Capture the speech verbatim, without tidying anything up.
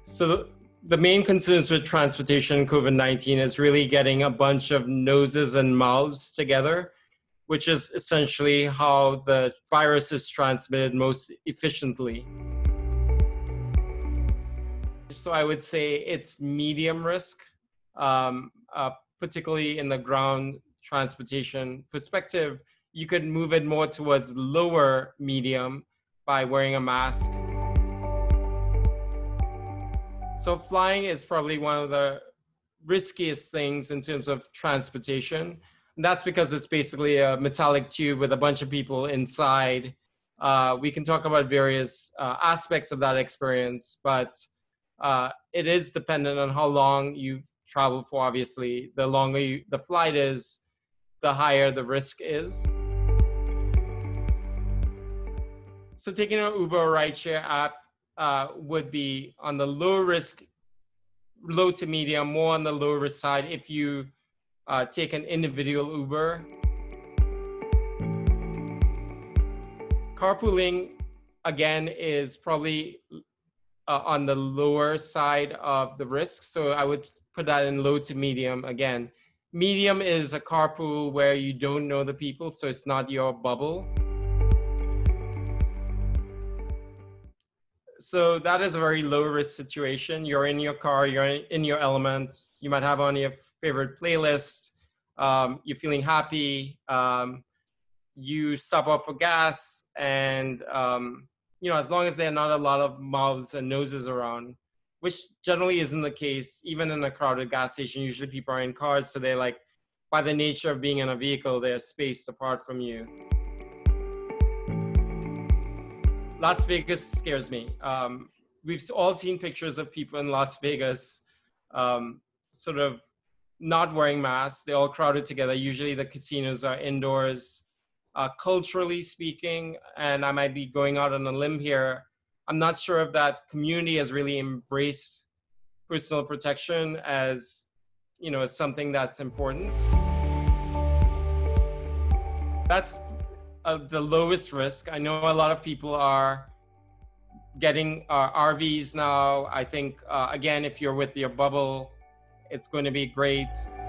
So the, the main concerns with transportation COVID nineteen is really getting a bunch of noses and mouths together, which is essentially how the virus is transmitted most efficiently. So I would say it's medium risk, um, uh, particularly in the ground transportation perspective. You could move it more towards lower medium by wearing a mask. So flying is probably one of the riskiest things in terms of transportation. And that's because it's basically a metallic tube with a bunch of people inside. Uh, we can talk about various uh, aspects of that experience, but uh, it is dependent on how long you travel for, obviously. The longer you, the flight is, the higher the risk is. So taking an Uber or rideshare app uh, would be on the low risk, low to medium, more on the low risk side if you uh, take an individual Uber. Carpooling, again, is probably uh, on the lower side of the risk. So I would put that in low to medium again. Medium is a carpool where you don't know the people, so it's not your bubble. So that is a very low risk situation. You're in your car, you're in your element. You might have on your favorite playlist. Um, you're feeling happy. Um, you stop off for gas, and um, you know, as long as there are not a lot of mouths and noses around, which generally isn't the case, even in a crowded gas station. Usually people are in cars, so they're like, by the nature of being in a vehicle, they're spaced apart from you. Las Vegas scares me. Um, we've all seen pictures of people in Las Vegas um, sort of not wearing masks. They're all crowded together. Usually the casinos are indoors. Uh, culturally speaking, and I might be going out on a limb here, I'm not sure if that community has really embraced personal protection as, you know, as something that's important. That's Uh, the lowest risk. I know a lot of people are getting uh, R Vs now. I think, uh, again, if you're with your bubble, it's going to be great.